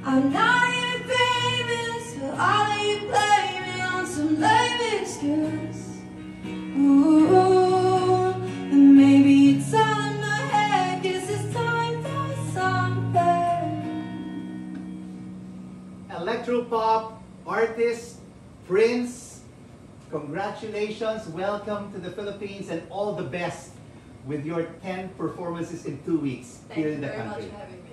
I'm not even famous, but all of you blame me on some lame excuse. Ooh, and maybe it's all in my head, 'cause it's time for something. Electropop artist Prince, congratulations, welcome to the Philippines, and all the best with your 10 performances in 2 weeks here in the country. Thank you very much for having me.